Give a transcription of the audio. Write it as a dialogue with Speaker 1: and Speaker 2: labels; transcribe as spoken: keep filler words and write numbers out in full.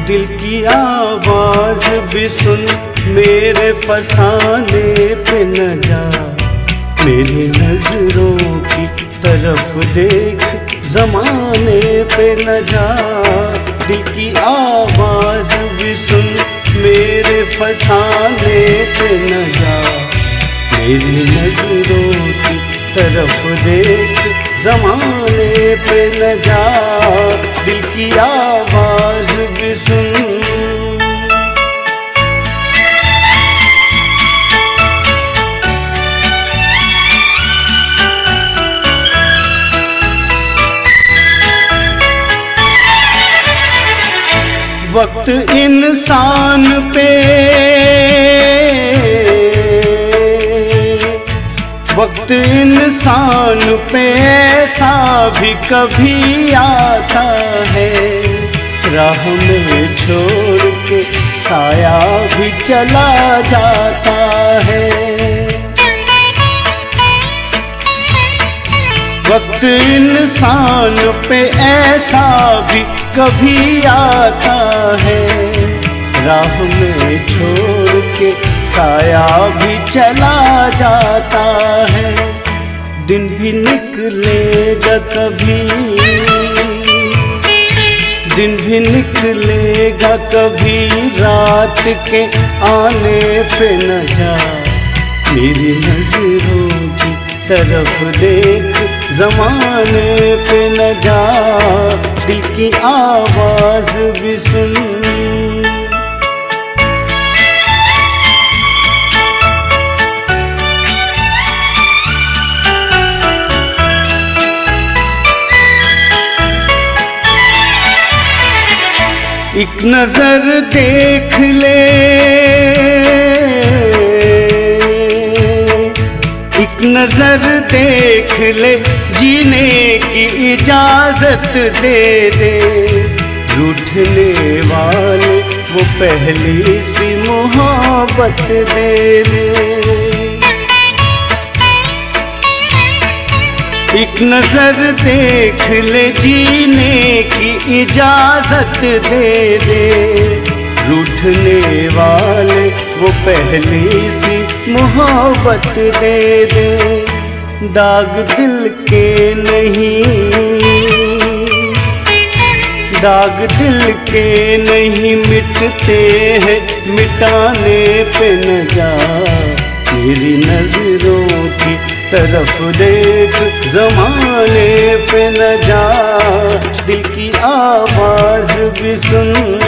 Speaker 1: दिल की आवाज भी सुन, मेरे फसाने पे न जा। मेरी नजरों की तरफ देख, जमाने पे न जा। दिल की आवाज भी सुन, मेरे फसाने पे न जा। मेरी नजरों की तरफ देख, जमाने पे न जा। दिल की आवाज भी सुन। वक्त इंसान पे वक्त इंसान पे ऐसा भी कभी आता है, राह में छोड़ के साया भी चला जाता है। वक्त इंसान पे ऐसा भी कभी आता है, राह में छोड़ के साया भी चला जाता है। दिन भी निकलेगा कभी, दिन भी निकलेगा कभी, रात के आने पे न जा। मेरी नजरों की तरफ देख, जमाने पे न जा। दिल की आवाज भी सुन। एक नजर देख ले, एक नजर देख ले, जीने की इजाजत दे दे। रूठने वाले वो पहली सी मोहब्बत दे दे। एक नजर देख ले, जीने की इजाजत दे दे। रूठने वाले वो पहली सी मोहब्बत दे दे। दाग दिल के नहीं, दाग दिल के नहीं मिटते हैं, मिटाने पे न जा। मेरी नजरों की तरफ देख, जमाने पे न जा। दिल की आवाज भी सुन।